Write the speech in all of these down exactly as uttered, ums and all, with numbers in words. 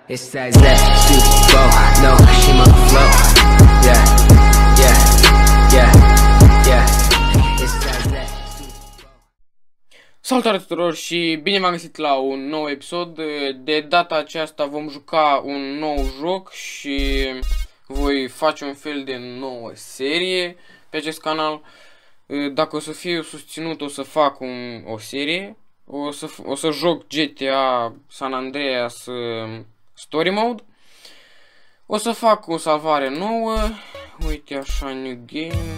It's that that super flow, no, she my flow. Yeah, yeah, yeah, yeah. It's that that super flow. Salutare tuturor și bine v-am găsit la un nou episod. De data aceasta vom juca un nou joc și voi face un fel de nouă serie pe acest canal. Dacă o să fiu susținut, o să fac un, o serie. O să, o să joc G T A San Andreas Story Mode. O să fac o salvare nouă. Uite așa, new game.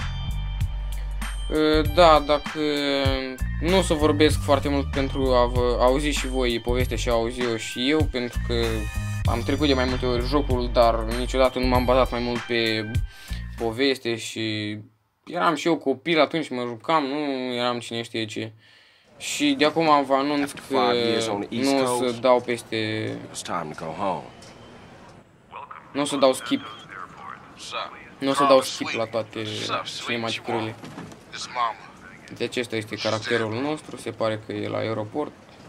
Da, dacă nu o să vorbesc foarte mult pentru a vă auzi și voi povestea și a auzi-o și eu, pentru că am trecut de mai multe ori jocul, dar niciodată nu m-am bazat mai mult pe poveste și eram și eu copil atunci, mă jucam, nu eram cine știe ce. Și de acum vă anunț că nu o să dau peste... Nu o să dau skip. Nu o să dau skip la toate cinematicurile. Deci acesta este caracterul nostru, se pare că e la aeroport.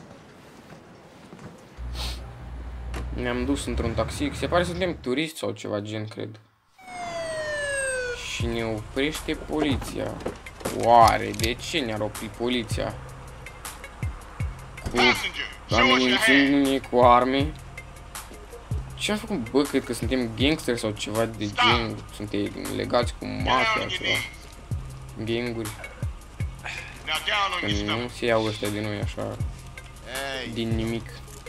Ne-am dus într-un taxi, se pare să suntem turiști sau ceva gen, cred. Și ne oprește poliția. Oare, de ce ne-ar opri poliția? Cu amenințându-ne cu arme. Ce am făcut? Bă, cred că suntem gangsteri sau ceva de gen. Suntem legați cu mafia, ceva. Ganguri. Că nu se iau ăștia de noi așa din nimic.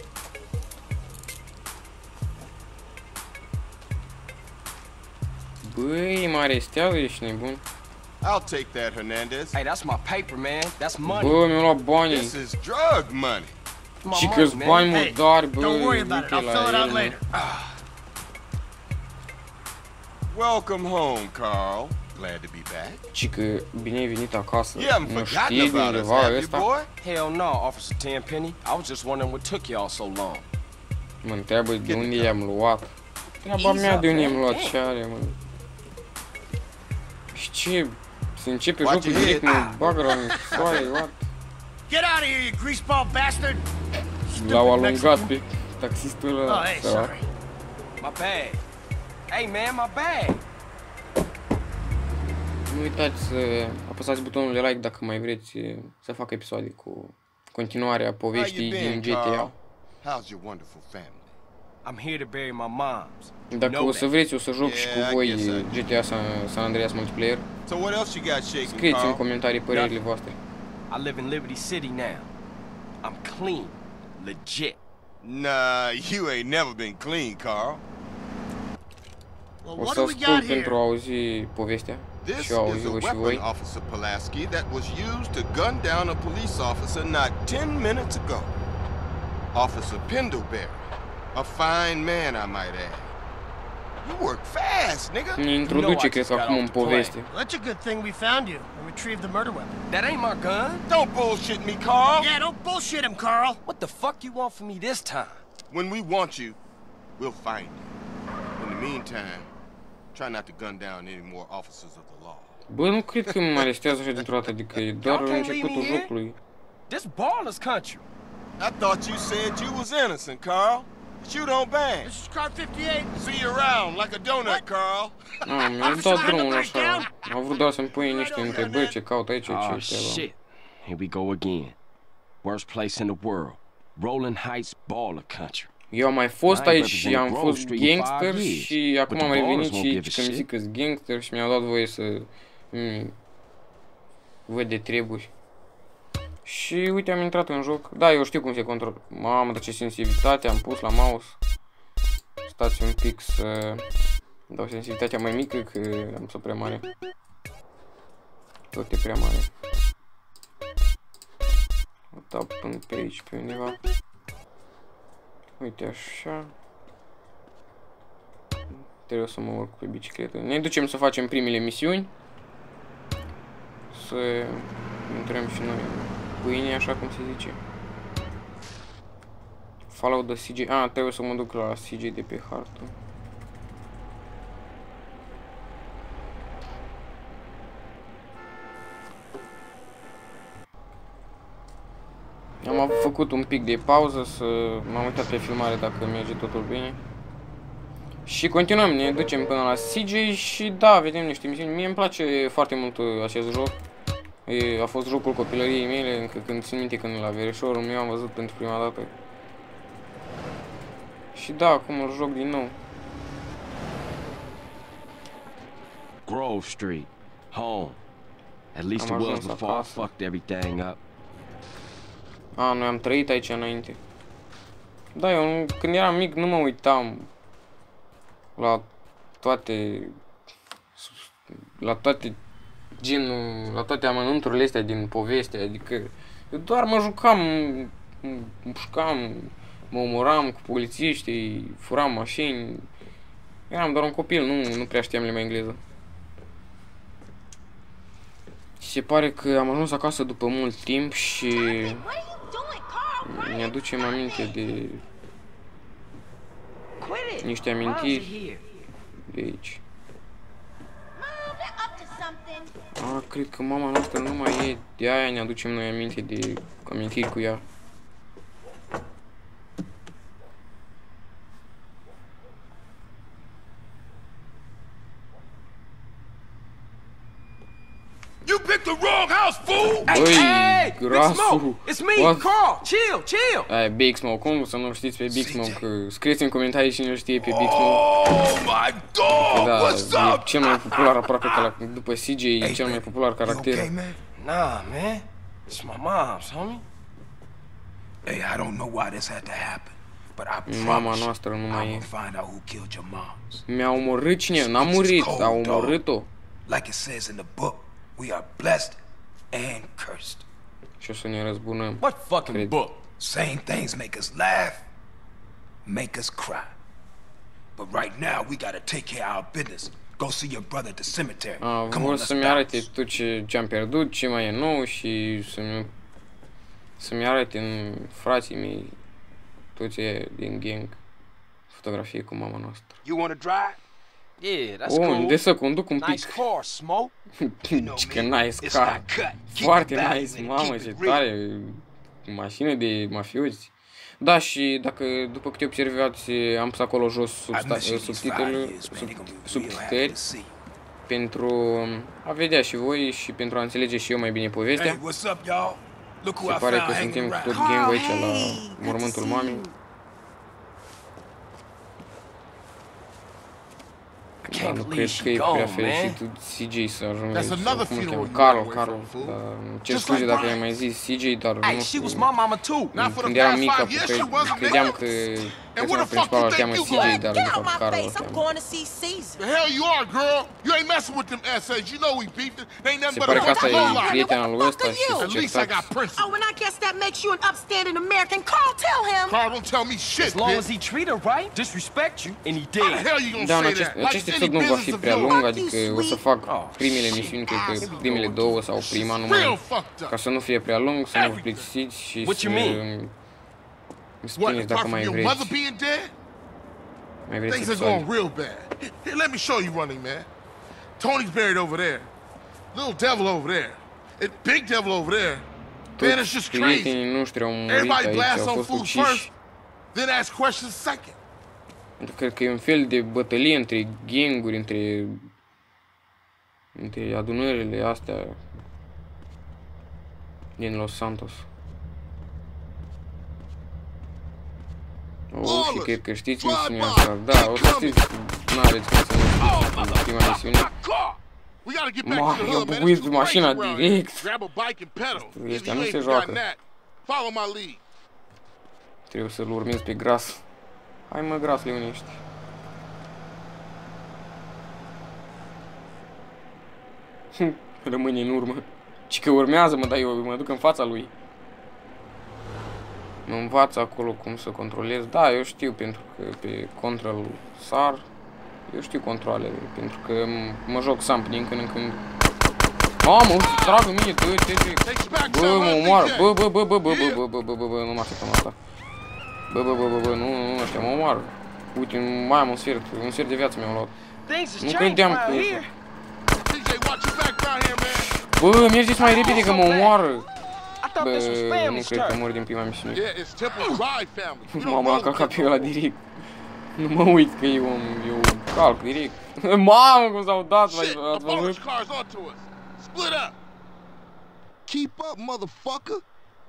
Băi, mă arestează, ești nebun. I'll take that, Hernandez. Hey, that's my paper, man. That's money. Bă, mi-au luat banii. This is drug money. Și câți bani murdari, bă, don't worry about it. I'll fill it out later. Welcome home, Carl. Glad to be back. Și că bine ai venit acasă. You haven't Nu forgotten știi de about us, undeva have you, ăsta? boy? Hell no, Officer Tenpenny. I was just wondering what took y'all so long. Mă întreabă de unde i-am luat. Treaba mea de unde i-am luat, ce are, mă. Și ce? Se începe jocul direct, mă bagă la închisoare, what? Get out of here, you greaseball bastard! L-au alungat pe taxistul ăla. Oh, hey, sorry. My bag. Hey, man, my bag. Nu uitați să apăsați butonul de like dacă mai vreți să fac episoade cu continuarea poveștii din G T A. How's your wonderful family? I'm here to bury my moms. Dacă o să vreți, o să joc și cu voi G T A San Andreas Multiplayer. So what else you got shaking, Scrieți în Carl? comentarii părerile voastre. I live in Liberty City now. I'm clean, legit. Nah, you ain't never been clean, Carl. Well, O what să do we got ascult pentru a here? auzi povestea This și o is auzi a voi și weapon, voi. Officer Pulaski, that was used to gun down a police officer not ten minutes ago. Officer Pendlebury, a fine man, I might add. You work fast, nigga. Ne introduce, cred că acum în poveste. Well, that's a good thing we found you and retrieved the murder weapon. That ain't my gun. Don't bullshit me, Carl. Yeah, don't bullshit him, Carl. What the fuck you want from me this time? When we want you, we'll find you. In the meantime, try not to gun down any more officers of the law. Bă, nu cred că mă arestează așa dintr-o dată, adică e doar începutul jocului. This baller's country. I thought you said you was innocent, Carl. But you don't bang. This is car fifty-eight. See you around like a donut, Carl. Ah, mi-a dat drumul așa. Am vrut doar să-mi pui niște întrebări ce caut aici, ce Oh, treaba. shit. Here we go again. Worst place in the world. Rolling Heights baller country. Eu am mai fost aici și am fost gangster și acum am revenit și aici că mi zic că-s gangster și mi-au dat voie să mm, văd de treburi. Și uite, am intrat în joc. Da, eu știu cum se control. Mamă, dar ce sensibilitate am pus la mouse. Stați un pic să dau sensibilitatea mai mică, că am să prea mare. Tot e prea mare. O dau până pe aici, pe undeva. Uite așa. Trebuie să mă urc pe bicicletă. Ne ducem să facem primele misiuni. Să intrăm și noi pâine, așa cum se zice. Follow the C J. Ah, trebuie să mă duc la C J de pe hartă. Am făcut făcut un pic de pauză, să m-am uitat pe filmare dacă merge totul bine. Și continuăm, ne ducem până la C J și da, vedem niște misiuni. Mie îmi place foarte mult acest joc. E, a fost jocul copilăriei mele, încă când țin minte când la verișorul meu am văzut pentru prima dată. Și da, acum îl joc din nou. Grove Street, home. At least it was before I fucked everything up. A, noi am trăit aici înainte. Da, eu când eram mic nu mă uitam la toate la toate genul, la toate amănunturile astea din poveste, adică eu doar mă jucam, mă jucam, mă omoram cu polițiștii, furam mașini. Eram doar un copil, nu, nu prea știam limba engleză. Se pare că am ajuns acasă după mult timp și ne aducem aminte de niște amintiri de aici. A, cred că mama noastră nu mai e, de aia ne aducem noi aminte de amintiri cu ea. You picked the wrong house, fool! Băi, grasul! It's me, Carl! Chill, chill! Aia, Big Smoke, cum să nu știți pe Big Smoke? Scrieți în comentarii cine îl știe pe Big Smoke. Oh my God! Da, What's e up? cel mai popular aproape ca la, după C J, e cel mai popular caracter. You okay, man? Nah, man. It's my mom's, homie. Hey, I don't know why this had to happen, but I Mama promise noastră nu I mai will e. find out who killed your moms. Mi-a omorât cine? N-a murit, a omorât-o. Like it says in the book, we are blessed and cursed. Și o să ne răzbunăm. What fucking Cred. book? Same things make us laugh, make us cry. But right now, we gotta take care of our business. Go see your brother at the cemetery. A, Come on, vor let's să-mi arate bounce. tot ce, ce am pierdut, ce mai e nou și să-mi să-mi arate în frații mei tot ce e din gang. Fotografie cu mama noastră. You wanna drive? Yeah, that's Oh, cool. unde să conduc un Nice pic. car, Smoke. Ce că nice It's car. not cut. Keep Foarte it balanced nice, and mamă, keep ce it real. tare. Mașină de mafioți. Da, și dacă, după câte observați, am pus acolo jos I've met you these five subtitlele, years, man. sub, They're gonna be real happy subtitlări to see. pentru a vedea și voi și pentru a înțelege și eu mai bine povestea. Hey, what's up, y'all? Look who Se I pare found că hanging suntem cu tot around. gang-ul aici la mormântul mamei. I Da, can't nu believe cred că e she prea gone, fericit man. C J să ajungă That's aici, another sau cum îl funeral cheamă, you Carl, ran away Carl, from, fool. dar îmi cer Just scuze like dacă Brian. i-am mai zis C J, dar Hey, nu she știu, was my mama too. Not for the când eram past mic, five years, she wasn't credeam there. că And where persoana the fuck principală you îl cheamă think C you J, going? dar Get de out fapt my Carl îl face. I'm cheamă. going to see Caesar. The hell you are, girl? You ain't messing with them S As. You know we beefed it. They ain't nothing Se but pare a că bunch asta of e lowlife. prietena lui ăsta și At least I got certați. principles. Oh, and I guess that makes you an upstanding American. Carl, tell him. Carl, don't tell me shit, As long as bitch. he treat her right, disrespect you, and he How the did. hell you gonna Da, în say acest, that? Like acest it's episod any nu va fi business of prea yours. lung, adică o să fac Oh, primele shit. misiuni, cred că Here we go primele again. două sau prima Real numai, fucked up. ca să nu fie prea lung, să nu vă plictisiți și What să you mean? îmi What, spuneți dacă apart from mai your vreți, mother being dead? mai vreți Things are going episoade. real bad. Here, let me show you running, man. Tony's buried over there. Little devil over there. And big devil over there. Man, it's just Toți crazy. prietenii noștri au murit Everybody aici, blasts au on fost fools uciși. first, then ask questions second. Cred că e un fel de bătălie între ganguri, între între adunările astea din Los Santos. Oh, și cred că știți misiunea asta. Da, o să știți, n-aveți cum să nu știți prima misiune. Car! We gotta get back Ma, to the i-a hood, man. bubuit It's too mașina crazy around here. direct. Grab a bike and pedal. Either Ăștia you nu ain't se forgotten joacă. that. Follow my lead. Trebuie să-l urmez pe Gras. Hai mă, Gras, Leonești. Rămâne în urmă. Ci că urmează, mă, dar eu mă duc în fața lui. Mă învață acolo cum să controlez. Da, eu știu, pentru că pe Control sar. Eu știu controlele, pentru că mă joc Samp din când în când. Mamă, o să tragă mine, dă, te, te. Bă, mă omoară. Bă, bă, bă, bă, bă, bă, bă, bă, bă, bă, bă, nu mă așteptam asta. Bă, bă, bă, bă, bă, nu, nu, ăștia mă omoară. Uite, mai am un sfert, un sfert de viață mi-am luat. Things has Nu changed credeam că... around here. D J, watch your back around here, man. Bă, mergeți mai repede că mă omoară. I Bă, nu cred că mor din prima misiune. Yeah, it's Temple Drive family. You don't Mama, know am calcat pe ăla direct. Nu mă uit că eu, eu calc direct. Mamă, cum s-au dat, Shit, the ați bonus văzut? car's onto us. Split up. Keep up, motherfucker.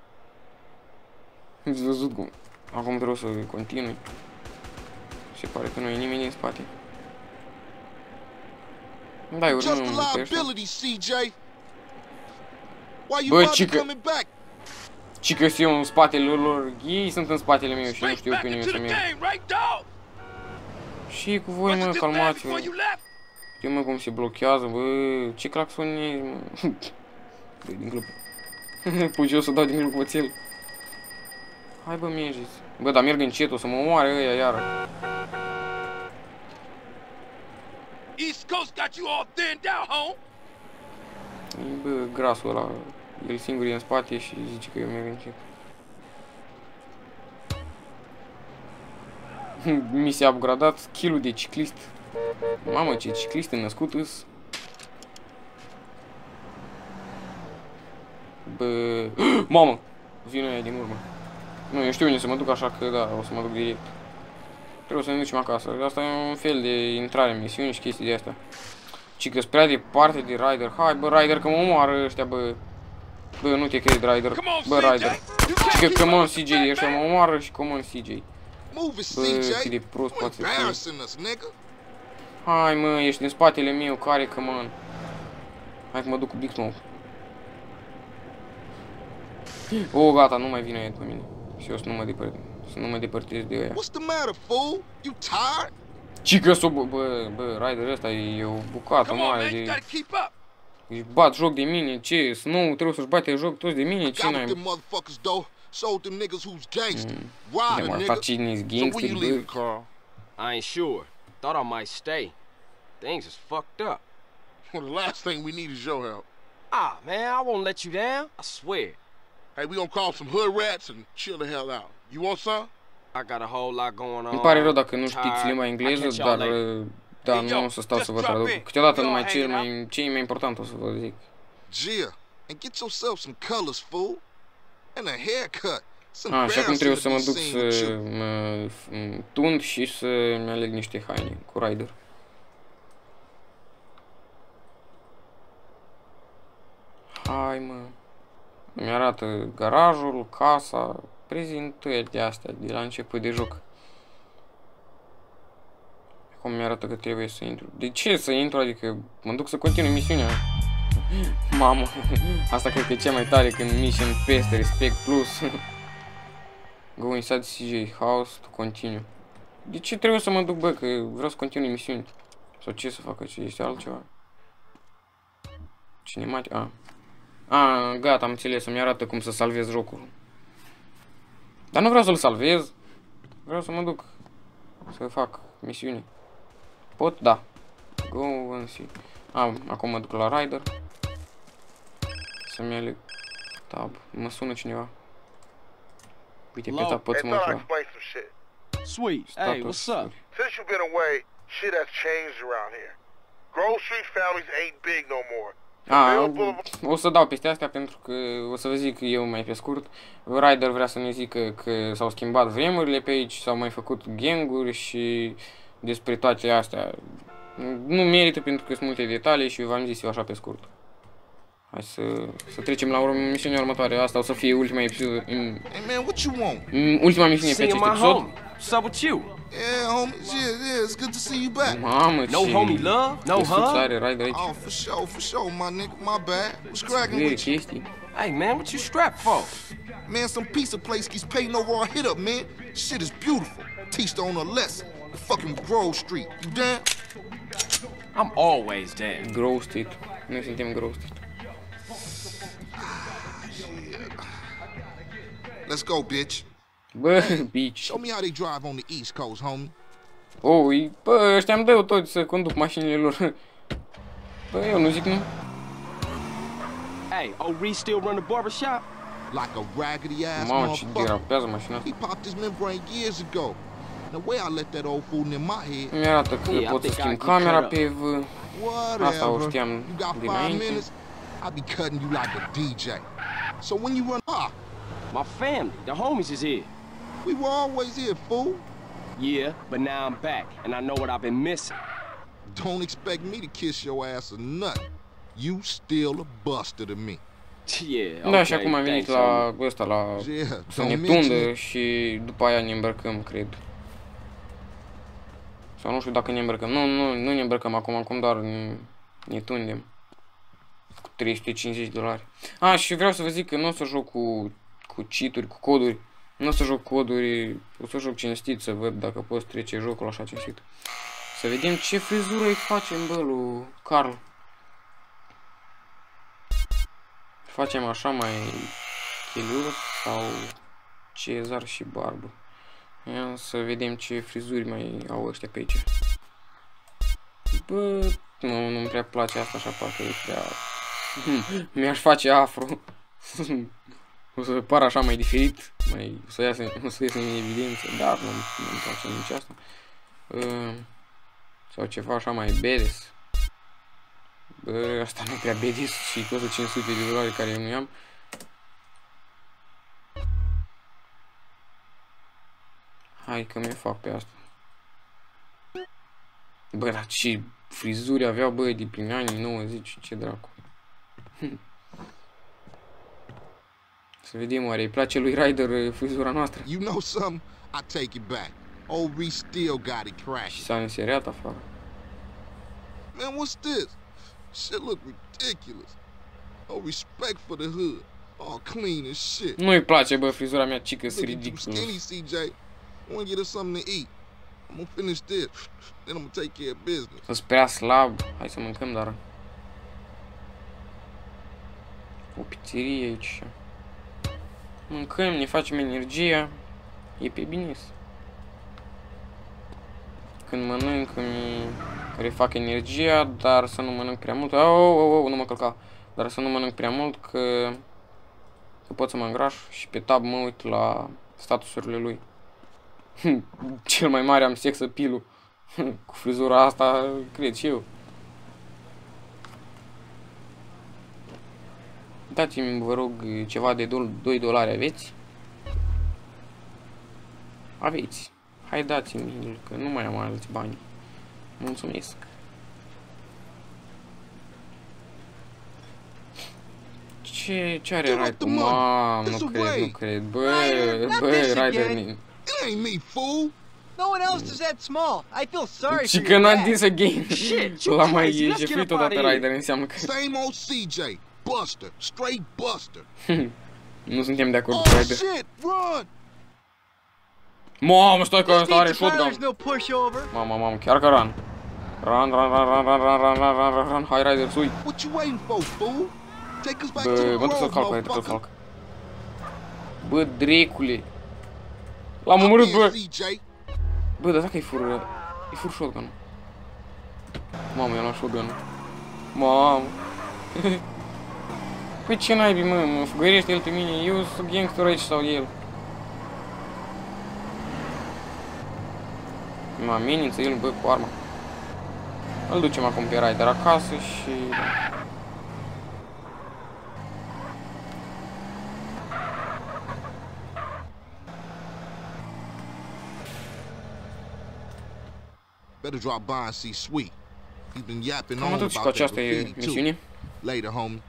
Ați văzut cum? Acum trebuie să continui. Se pare că nu e nimeni în spate. Da, eu Just urmăm a pe ăștia. liability, C J. Why you Bă, bother cică. coming back? Și că eu în spatele lor, ei sunt în spatele meu și nu știu pe nimeni să merg. Și cu voi, mă, calmați-vă. Știu, mă, cum se blochează, bă, ce claxonezi, mă. Bă, din glupă. Pui jos să dau din glupățel. Hai, bă, mergeți. Bă, dar merg încet, o să mă omoare ăia iară. East Coast got you all thinned out, home. E, bă, grasul ăla. El singur e în spate și zice că eu merg încet. Mi s-a upgradat skill-ul de ciclist. Mamă, ce ciclist născut îs. Bă... Mamă! Vine aia din urmă. Nu, eu știu unde să mă duc, așa că da, o să mă duc direct. Trebuie să ne ducem acasă. Asta e un fel de intrare în misiuni și chestii de astea. Ci că-s prea departe de Ryder. Hai, bă, Ryder, că mă omoară ăștia, bă. Bă, nu te cred, Ryder. Bă, Ryder. Și că come on, C J, ăștia mă omoară și come on, C J. Bă, cât de prost poate să fie. Hai, mă, ești din spatele meu, care, come on. Hai că mă duc cu Big Smoke. O, gata, nu mai vine aia după mine. Și eu să nu mă depărtez, să nu mă depărtez de ăia. What's the matter, fool? You tired? Cică s-o, bă, bă, bă, Ryder ăsta e o bucată mare de... Își bat joc de mine, ce? Snow trebuie să-și bate joc toți de mine, ce n-ai? De mă fac cine-s gangster, bă. Carl? I ain't sure. Thought I might stay. Things is fucked up. Well, the last thing we need is your help. Ah, man, I won't let you down. I swear. Hey, we gonna call some hood rats and chill the hell out. You want some? I got a whole lot going on. Îmi pare rău dacă nu știți limba engleză, dar, dar nu o să stau să vă traduc. Câteodată numai cel mai, ce e mai important o să vă zic. Gia, and get yourself some colors, fool. And a haircut. Ah, și acum trebuie să mă duc să mă tund și să-mi aleg niște haine cu Ryder. Hai, mă. Mi arată garajul, casa, prezentări de astea de la început de joc. Acum mi arată că trebuie să intru. De ce să intru? Adică mă duc să continui misiunea. Mamă, asta cred că e cea mai tare când mission peste respect plus. Go inside C J house to continue. De ce trebuie să mă duc, bă, că vreau să continui misiuni? Sau ce să facă? Ce este altceva? Cinematic? A. A, gata, am înțeles, să-mi arată cum să salvez jocul. Dar nu vreau să-l salvez. Vreau să mă duc să fac misiuni. Pot? Da. Go and see. A, acum mă duc la Ryder. Să-mi aleg tab. Mă sună cineva. Uite, pe tab pot să mă duc la Sweet. Hey, what's up? Since you've been away, shit has changed around here. Grove Street families ain't big no more. A, o să dau peste astea pentru că o să vă zic eu mai pe scurt. Ryder vrea să ne zică că s-au schimbat vremurile pe aici, s-au mai făcut ganguri și despre toate astea. Nu merită pentru că sunt multe detalii și v-am zis eu așa pe scurt. Hai să, să trecem la misiunea următoare. Asta o să fie ultima episod. Hey man, what you want? Ultima misiune pe acest episod. What's up with you? Yeah, homie. Yeah, yeah, it's good to see you back. Mamă, ce... No homie love? No huh? are Ryder aici. Oh, for sure, for sure, my nigga. My bad. What's cracking with you? Chestii. Hey man, what you strapped for? Man, some pizza place keeps paying over our hit up, man. Shit is beautiful. Teach her on a lesson. The fucking Grove Street. You down? I'm always down. Grove Street. Noi suntem Grove Street. Let's go, bitch. Bă, bitch. Show me how they drive on the East Coast, homie. Oh, bă, ăștia îmi dă toți să conduc mașinile lor. Bă, eu nu zic nu. Hey, oh, Reed still run the barbershop? Like a raggedy ass Mamă, ce motherfucker. derapează mașina. He popped his membrane years ago. The way I let that old fool in my head. Mi arată că Yeah, pot I să think schimb I camera get pe V. Asta o Whatever. știam You got five dinainte. minutes? I'll be cutting you like a D J. So when you run, ah, My family, the homies is here. we were always here, fool. Yeah, but now I'm back, and I know what I've been missing. Don't expect me to kiss your ass or nothing. You still a buster to me. Yeah, Da, și okay, acum am venit thanks, la homie. ăsta, la Yeah, să don't ne mention tundă it. și după aia ne îmbrăcăm, cred. Sau nu știu dacă ne îmbrăcăm. Nu, nu, nu ne îmbrăcăm acum, acum doar ne, ne tundem. Cu trei sute cincizeci de dolari. A, și vreau să vă zic că nu o să joc cu, cu cheat-uri, cu coduri. Nu o să joc coduri, o să joc cinstit, să văd dacă pot trece jocul așa cinstit. Să vedem ce frizură îi facem, bă, lui Carl. Facem așa mai cheluros sau Cezar și barbă. Ia să vedem ce frizuri mai au ăștia pe aici. Bă, nu, nu-mi prea place asta așa, parcă e prea... Mi-aș face afro. O să par așa mai diferit, mai... o să iasă, o să iasă în evidență, dar nu, nu-mi place nici asta. Uh, sau ceva așa mai bedes. Bă, asta nu e prea bedes și costă cinci sute de dolari care eu nu i-am. Hai că mi-o fac pe asta. Bă, dar ce frizuri aveau, bă, de prin anii nouăzeci, ce dracu. Să vedem, oare îi place lui Ryder frizura noastră? You know something? I take it back. Old Reese still got it Și cracking. s-a înseriat afară. Man, what's this? Shit look ridiculous. No respect for the hood. All clean as shit. Nu-i place, bă, frizura mea cică, Look sunt at you ridiculă. skinny, C J. I wanna get us something to eat. I'm gonna finish this. Then I'm gonna take care of business. Să-s prea slab. Hai să mâncăm, dar... O pizzerie aici. Mâncăm, ne facem energia. E pe bine. Când mănânc îmi refac energia, dar să nu mănânc prea mult. Oh, oh, oh, nu mă călca. Dar să nu mănânc prea mult, că, că pot să mă îngraș. Și pe tab mă uit la statusurile lui. Cel mai mare am sex appeal-ul. Cu frizura asta, cred și eu. Dați-mi, vă rog, ceva de doi dolari aveți? Aveți. Hai dați-mi, că nu mai am alți bani. Mulțumesc. Ce, ce are Ryder? Mamă, nu cred, nu cred. Bă, bă, Ryder... It ain't me, fool. No one else is that small. I feel sorry Și for că your n-a dad. this again. Shit, L-a mai Let's get jefit up outta odată here. Ryder, înseamnă că... Same old C J. Buster. Straight Buster. Nu suntem de acord Oh, cu Ryder. shit. Run. Mamă, stai că This ăsta are pizza parlor's shotgun. no pushover. Mamă, mamă, chiar că run. Run, run, run, run, run, run, run, run, run, run, run. Hai, Ryder, sui. What you waiting for, fool? Take us back to the Bă, mă duc să-l grove, calc, hai, să-l motherfucker. calc. Bă, drecule. L-am omorât, bă. C J. Bă, dar dacă-i fur... îi fur shotgun-ul. Mamă, i-am luat shotgun-ul. Mamă. Păi ce naibii, mă, mă fugărește el pe mine. Eu sunt gangster aici sau el? Mă amenință el, bă, cu arma. Îl ducem acum pe Ryder acasă și... Better drop by and see Sweet. He's been yapping Cam on atât și cu about that această graffiti too. misiune. Later, homie.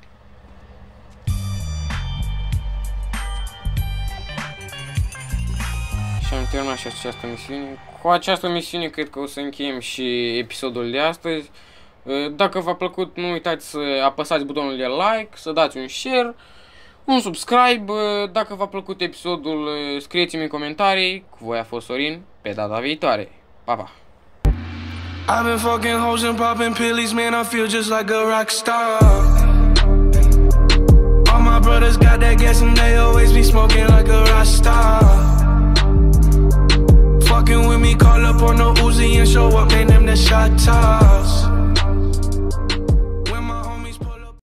Și am terminat și această misiune. Cu această misiune cred că o să încheiem și episodul de astăzi. Dacă v-a plăcut, nu uitați să apăsați butonul de like, să dați un share, un subscribe. Dacă v-a plăcut episodul, scrieți-mi în comentarii. Cu voi a fost Sorin, pe data viitoare. Pa, pa! I've been fucking hoes and popping pillies, man, I feel just like a rock star. All my brothers got that gas and they always be smoking like a rock star.